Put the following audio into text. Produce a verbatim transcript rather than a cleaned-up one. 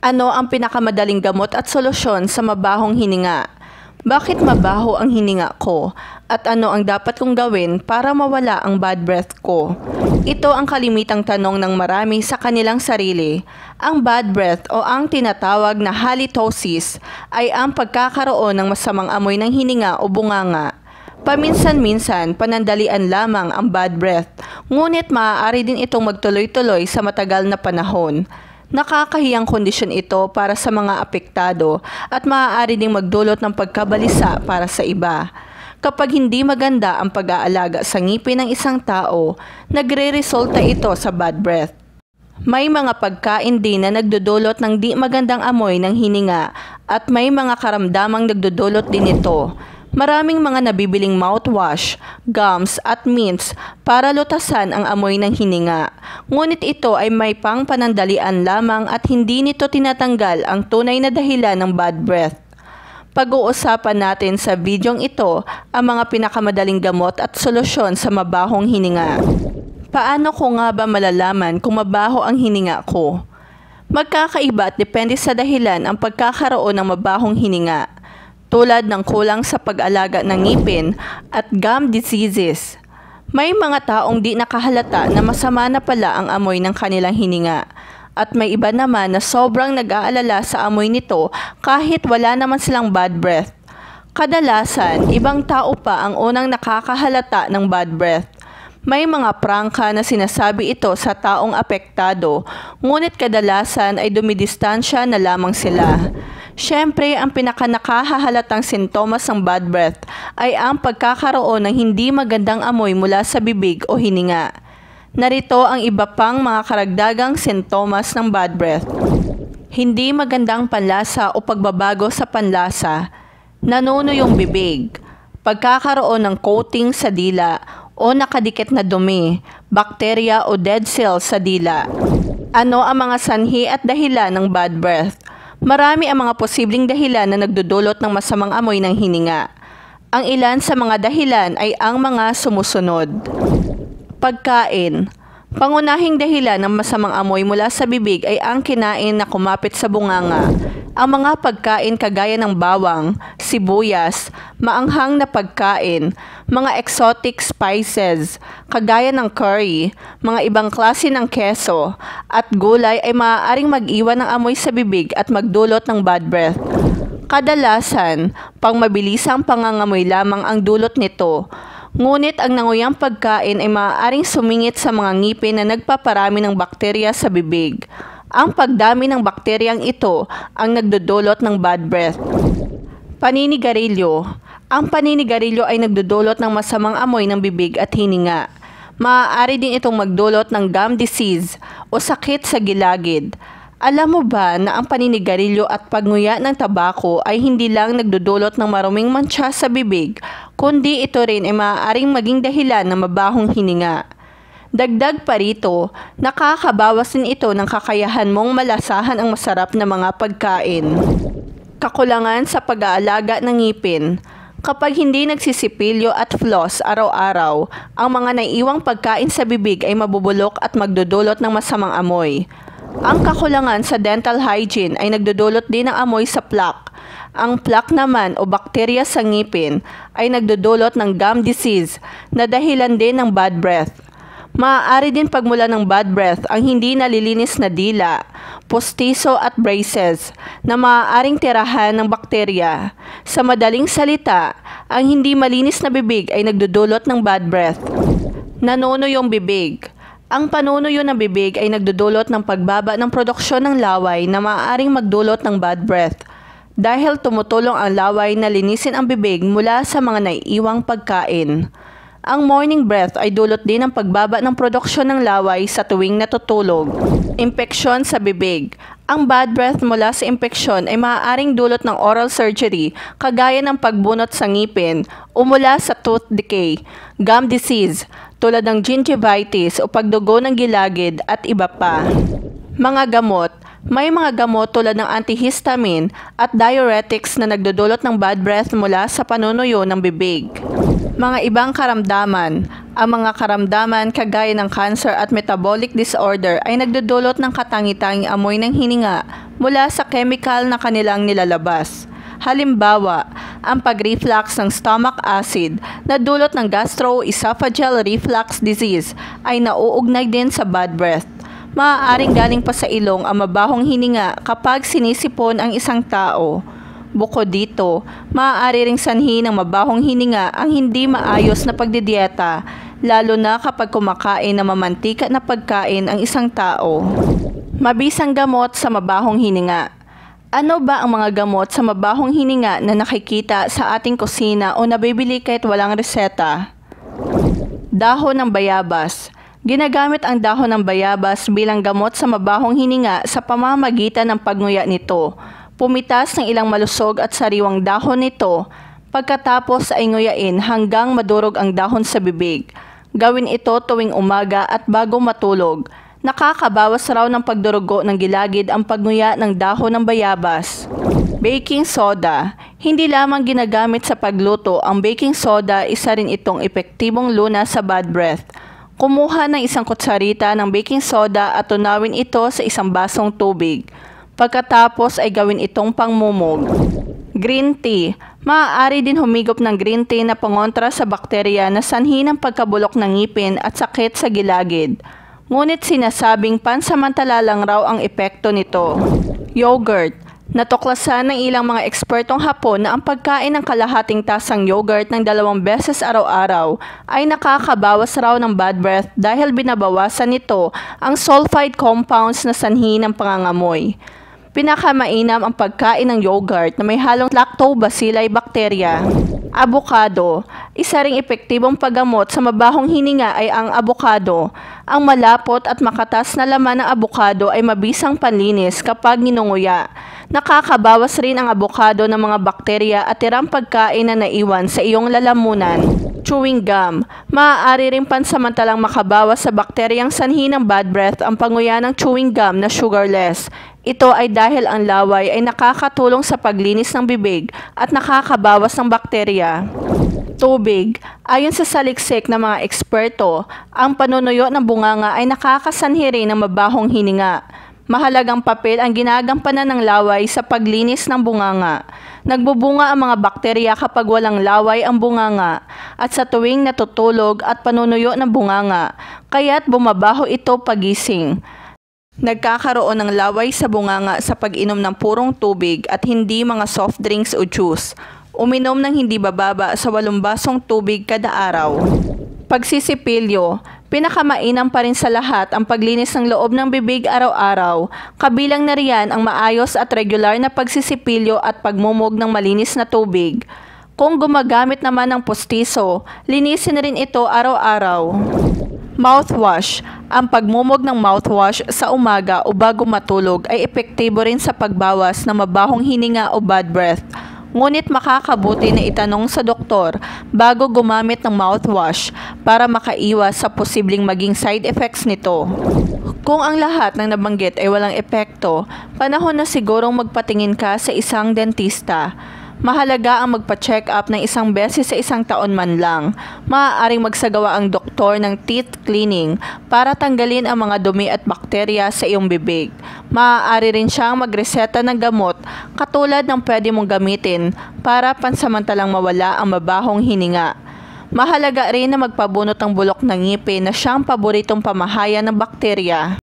Ano ang pinakamadaling gamot at solusyon sa mabahong hininga? Bakit mabaho ang hininga ko? At ano ang dapat kong gawin para mawala ang bad breath ko? Ito ang kalimitang tanong ng marami sa kanilang sarili. Ang bad breath o ang tinatawag na halitosis ay ang pagkakaroon ng masamang amoy ng hininga o bunganga. Paminsan-minsan, panandalian lamang ang bad breath, ngunit maaari din itong magtuloy-tuloy sa matagal na panahon. Nakakahiyang kondisyon ito para sa mga apektado at maaari ding magdulot ng pagkabalisa para sa iba. Kapag hindi maganda ang pag-aalaga sa ngipin ng isang tao, nagre-resulta ito sa bad breath. May mga pagkain din na nagdudulot ng di magandang amoy ng hininga at may mga karamdamang nagdudulot din ito. Maraming mga nabibiling mouthwash, gums at mints para lutasan ang amoy ng hininga. Ngunit ito ay may pang panandalian lamang at hindi nito tinatanggal ang tunay na dahilan ng bad breath. Pag-uusapan natin sa videong ito ang mga pinakamadaling gamot at solusyon sa mabahong hininga. Paano ko nga ba malalaman kung mabaho ang hininga ko? Magkakaiba at depende sa dahilan ang pagkakaroon ng mabahong hininga, tulad ng kulang sa pag-alaga ng ngipin at gum diseases. May mga taong di nakahalata na masama na pala ang amoy ng kanilang hininga, at may iba naman na sobrang nag-aalala sa amoy nito kahit wala naman silang bad breath. Kadalasan, ibang tao pa ang unang nakakahalata ng bad breath. May mga prangka na sinasabi ito sa taong apektado, ngunit kadalasan ay dumidistansya na lamang sila. Siyempre, ang pinakanakahahalatang sintomas ng bad breath ay ang pagkakaroon ng hindi magandang amoy mula sa bibig o hininga. Narito ang iba pang mga karagdagang sintomas ng bad breath. Hindi magandang panlasa o pagbabago sa panlasa, nanuno yung bibig, pagkakaroon ng coating sa dila o nakadikit na dumi, bakterya o dead cells sa dila. Ano ang mga sanhi at dahilan ng bad breath? Marami ang mga posibleng dahilan na nagdudulot ng masamang amoy ng hininga. Ang ilan sa mga dahilan ay ang mga sumusunod. Pagkain. Pangunahing dahilan ng masamang amoy mula sa bibig ay ang kinain na kumapit sa bunganga. Ang mga pagkain kagaya ng bawang, sibuyas, maanghang na pagkain, mga exotic spices, kagaya ng curry, mga ibang klase ng keso, at gulay ay maaaring mag-iwan ng amoy sa bibig at magdulot ng bad breath. Kadalasan, pang mabilisang pangangamoy lamang ang dulot nito, ngunit ang nanguyang pagkain ay maaaring sumingit sa mga ngipin na nagpaparami ng bakterya sa bibig. Ang pagdami ng bakteryang ito ang nagdudulot ng bad breath. Paninigarilyo. Ang paninigarilyo ay nagdudulot ng masamang amoy ng bibig at hininga. Maaari din itong magdulot ng gum disease o sakit sa gilagid. Alam mo ba na ang paninigarilyo at pagnguya ng tabako ay hindi lang nagdudulot ng maruming mantsa sa bibig, kundi ito rin ay maaaring maging dahilan ng mabahong hininga. Dagdag pa rito, nakakabawas din ito ng kakayahan mong malasahan ang masarap na mga pagkain. Kakulangan sa pag-aalaga ng ngipin. Kapag hindi nagsisipilyo at floss araw-araw, ang mga naiiwang pagkain sa bibig ay mabubulok at magdudulot ng masamang amoy. Ang kakulangan sa dental hygiene ay nagdudulot din ng amoy sa plaque. Ang plaque naman o bakterya sa ngipin ay nagdudulot ng gum disease na dahilan din ng bad breath. Maaari din pagmula ng bad breath ang hindi nalilinis na dila, postiso at braces na maaaring tirahan ng bakterya. Sa madaling salita, ang hindi malinis na bibig ay nagdudulot ng bad breath. Nanuno yung bibig. Ang panunuyo ng bibig ay nagdudulot ng pagbaba ng produksyon ng laway na maaaring magdulot ng bad breath. Dahil tumutulong ang laway na linisin ang bibig mula sa mga naiiwang pagkain. Ang morning breath ay dulot din ng pagbaba ng produksyon ng laway sa tuwing natutulog. Impeksyon sa bibig. Ang bad breath mula sa impeksyon ay maaaring dulot ng oral surgery kagaya ng pagbunot sa ngipin o mula sa tooth decay, gum disease, tulad ng gingivitis o pagdugo ng gilagid at iba pa. Mga gamot. May mga gamot tulad ng antihistamine at diuretics na nagdudulot ng bad breath mula sa panunuyo ng bibig. Mga ibang karamdaman. Ang mga karamdaman kagaya ng cancer at metabolic disorder ay nagdudulot ng katangi-tanging amoy ng hininga mula sa chemical na kanilang nilalabas. Halimbawa, ang pag-reflux ng stomach acid na dulot ng gastroesophageal reflux disease ay nauugnay din sa bad breath. Maaaring galing pa sa ilong ang mabahong hininga kapag sinisipon ang isang tao. Bukod dito, maaari ring sanhi ng mabahong hininga ang hindi maayos na pagdidieta, lalo na kapag kumakain ng mamantika na pagkain ang isang tao. Mabisang gamot sa mabahong hininga. Ano ba ang mga gamot sa mabahong hininga na nakikita sa ating kusina o nabibili kahit walang reseta? Dahon ng bayabas. Ginagamit ang dahon ng bayabas bilang gamot sa mabahong hininga sa pamamagitan ng pagnguya nito. Pumitas ng ilang malusog at sariwang dahon nito, pagkatapos ay nguyain hanggang madurog ang dahon sa bibig. Gawin ito tuwing umaga at bago matulog. Nakakabawas raw ng pagdurugo ng gilagid ang pagnguya ng dahon ng bayabas. Baking soda. Hindi lamang ginagamit sa pagluto, ang baking soda isa rin itong epektibong lunas sa bad breath. Kumuha ng isang kutsarita ng baking soda at tunawin ito sa isang basong tubig. Pagkatapos ay gawin itong pangmumog. Green tea. Maaari din humigop ng green tea na pangontra sa bakterya na sanhi ng pagkabulok ng ngipin at sakit sa gilagid. Ngunit sinasabing pansamantala lang raw ang epekto nito. Yogurt. Natuklasan ng ilang mga ekspertong Hapon na ang pagkain ng kalahating tasang yogurt ng dalawang beses araw-araw ay nakakabawas raw ng bad breath dahil binabawasan nito ang sulfide compounds na sanhi ng pangangamoy. Pinakamainam ang pagkain ng yogurt na may halong lactobacilli bacteria. Avocado. Isa ring epektibong paggamot sa mabahong hininga ay ang avocado. Ang malapot at makatas na laman ng avocado ay mabisang panlinis kapag ninunguya. Nakakabawas rin ang avocado ng mga bakterya at tirang pagkain na naiwan sa iyong lalamunan. Chewing gum. Maaari rin pansamantalang makabawas sa bakteryang sanhi ng bad breath ang panguya ng chewing gum na sugarless. Ito ay dahil ang laway ay nakakatulong sa paglinis ng bibig at nakakabawas ng bakterya. Tubig. Ayon sa saliksik ng mga eksperto, ang panunuyo ng bunganga ay nakakasanhi rin ng mabahong hininga. Mahalagang papel ang ginagampanan ng laway sa paglinis ng bunganga. Nagbubunga ang mga bakterya kapag walang laway ang bunganga at sa tuwing natutulog at panunuyo ng bunganga, kaya't bumabaho ito pagising. Nagkakaroon ng laway sa bunganga sa pag-inom ng purong tubig at hindi mga soft drinks o juice. Uminom ng hindi bababa sa walong basong tubig kada araw. Pagsisipilyo. Pinakamainam pa rin sa lahat ang paglinis ng loob ng bibig araw-araw. Kabilang na riyan ang maayos at regular na pagsisipilyo at pagmumog ng malinis na tubig. Kung gumagamit naman ng postiso, linisin na rin ito araw-araw. Mouthwash. Ang pagmumog ng mouthwash sa umaga o bago matulog ay epektibo rin sa pagbawas ng mabahong hininga o bad breath. Ngunit makakabuti na itanong sa doktor bago gumamit ng mouthwash para makaiwas sa posibleng maging side effects nito. Kung ang lahat ng nabanggit ay walang epekto, panahon na sigurong magpatingin ka sa isang dentista. Mahalaga ang magpa-check up ng isang beses sa isang taon man lang. Maaaring magsagawa ang doktor ng teeth cleaning para tanggalin ang mga dumi at bakterya sa iyong bibig. Maaari rin siyang magreseta ng gamot katulad ng pwede mong gamitin para pansamantalang mawala ang mabahong hininga. Mahalaga rin na magpabunot ng bulok ng ngipin na siyang paboritong pamahayan ng bakterya.